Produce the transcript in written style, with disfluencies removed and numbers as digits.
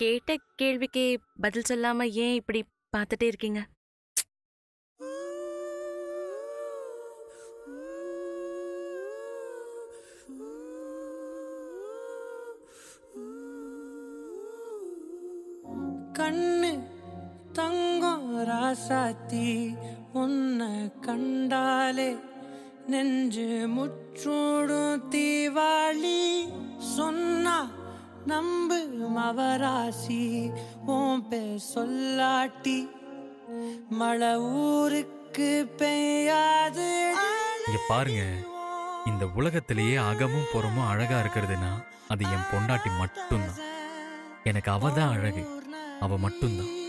கேட்ட கேள்விக்கே பதில் சொல்லாம ஏன் இப்படி பார்த்துட்டே இருக்கீங்க? கண்ணு தங்கம் ராசாத்தி உன்னை கண்டாலே நெஞ்சு முற்றோடும் தீவாளி சொன்னா நம்பு மவராசி உன் பேர் சொல்லாட்டி மழை ஊருக்கு பெய்யாது. இங்க பாருங்க, இந்த உலகத்திலேயே அகமும் புறமும் அழகா இருக்கிறதுனா அது என் பொண்டாட்டி மட்டும்தான். எனக்கு அவ தான் அழகு, அவ மட்டும்தான்.